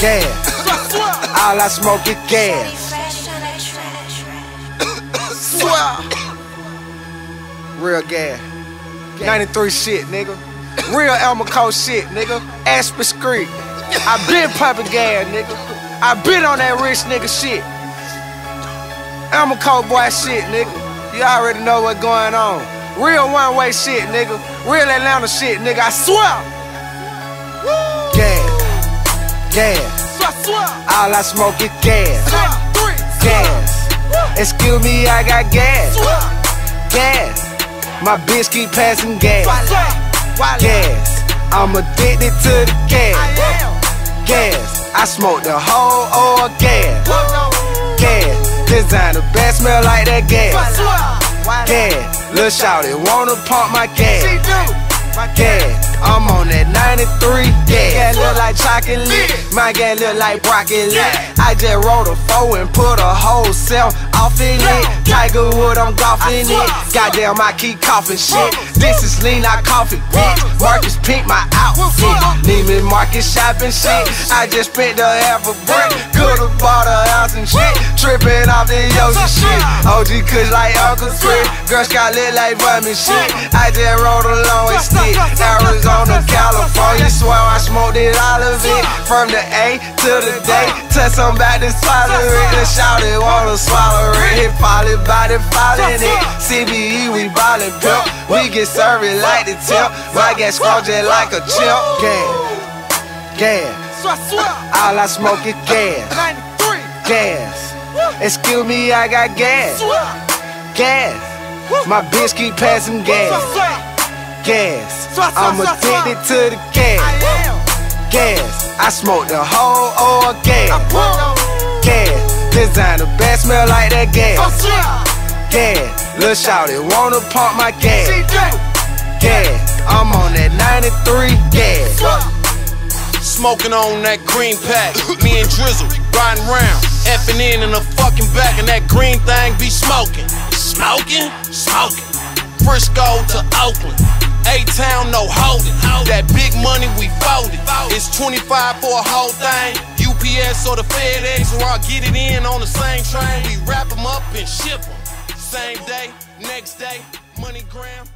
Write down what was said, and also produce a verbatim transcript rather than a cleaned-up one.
gas. All I smoke is gas. Real gas. ninety-three shit, nigga. Real Elmico shit, nigga. Aspen Street. I been poppin' gas, nigga. I been on that rich nigga shit. Elmico boy shit, nigga. You already know what's going on. Real one-way shit, nigga. Real Atlanta shit, nigga. I swear. Gas. Gas. All I smoke is gas. Gas. Excuse me, I got gas. Gas. My bitch keep passing gas. Gas. I'm addicted to the gas. Gas. I smoke the whole oil gas. Gas. Designer bad smell like that gas. Gas. Lil' shawty wanna pump my gas. Gas. I'm on that ninety-three gas. Gas look like chocolate. My gas look like broccoli. I just rolled a four and put a whole self off in it. Tiger Wood, I'm golfing it. Goddamn, I keep coughing shit. This is lean, I cough it, bitch. Marcus Pink, my outfit. Neiman Marcus shopping shit. I just spent the half a brick. Could've bought a house and shit. Tripping off the Yoshi shit. O G Kush like Uncle Chris. Girl got lit like Bummy shit. I just rolled a long way stick. Arizona, California, swear I smoked it all of it. From the A to the day, tell somebody to swallow it. The shawty wanna swallow it. Hit folly body following it. C B E, we ballin' pimp. We get served like the tip. My gas squad just like a chimp. Gas. Gas. All I smoke is gas. Gas. Excuse me, I got gas. Gas. My bitch keep passing gas. Gas. I'm addicted to the gas. Gas. I smoke the whole oil gas. Gas. Designer bad smell like that gas. Gas. Lil' shawty wanna pump my gas. Gas. I'm on that ninety-three gas. Smoking on that green pack. Me and Drizzle riding round, effing in in the fucking back, and that green thing be smoking. Smoking? Smoking. Frisco to Oakland. A-Town, no holding. That big money we folded. It's twenty-five for a whole thing. U P S or the FedEx, or I'll get it in on the same train. We wrap them up and ship them. Same day, next day, MoneyGram.